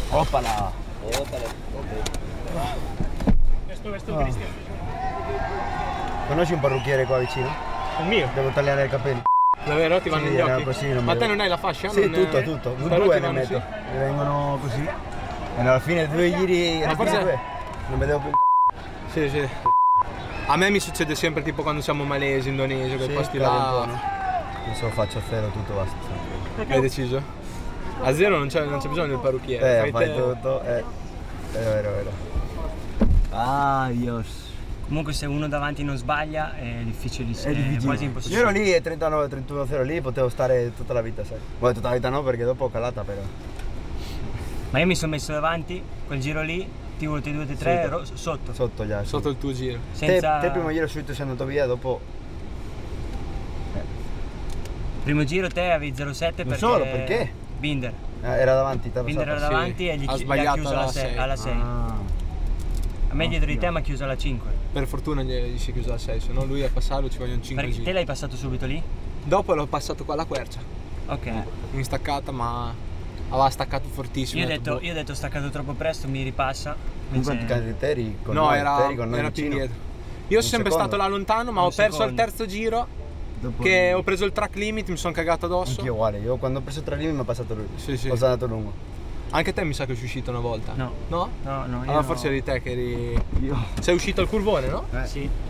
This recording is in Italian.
Oppala! Questo Cristian. Conosci un parrucchiere qua vicino? Il mio? Devo tagliare i capelli. Davvero? Ti vanno Sì, gli occhi? così, Ma te non hai la fascia? Sì, non tutto. Però Due ti ne vanno, metto. sì? Mi vengono così. E alla fine 2 giri. Ma forse- due. Non vedevo più il Sì, sì. A me mi succede sempre tipo quando siamo a Malesia, Indonesia, quei Sì, posti cade un là. po', no? Adesso faccio a zero tutto, basta. Hai deciso? A zero non c'è bisogno del parrucchiere. Fai tutto. Vero. Ah, Dios. Comunque se uno davanti non sbaglia è difficilissimo, è quasi Io impossibile. ero lì e 39-31-0 lì, potevo stare tutta la vita, sai. Poi tutta la vita no, perché dopo ho calata però. Ma io mi sono messo davanti, quel giro lì, T1, T2, T3, sotto. Sotto già. Sì. Sotto il tuo giro. Senza... Te primo giro subito sei andato via, dopo. Primo giro te avevi 0,7 perché... solo, perché? Binder. Era davanti, Binder era passata. davanti e ha gli ha sbagliato chiuso alla 6. Ah. A me dietro di te mi ha chiuso alla 5. Per fortuna gli si è chiuso la 6, se no lui a passarlo ci vogliono 5 Perché te giri. l'hai passato subito lì? Dopo l'ho passato qua alla quercia, Ok. in staccata, ma aveva staccato fortissimo. Io ho detto staccato troppo presto, mi ripassa. In quanti casi te eri con No, noi? era Te eri con noi più vicino? indietro. Io sono sempre secondo? stato là lontano, ma ho perso secondo. il terzo giro, Dopo che ho preso il track limit, mi sono cagato addosso. Anch'io uguale, io quando ho preso 3 limiti mi ha passato lui. Sì, sì. Ho andato lungo. Anche te mi sa che sei uscito una volta. No. No? No, io Allora no. forse eri te che eri... Io. Sei uscito al curvone, no? Sì.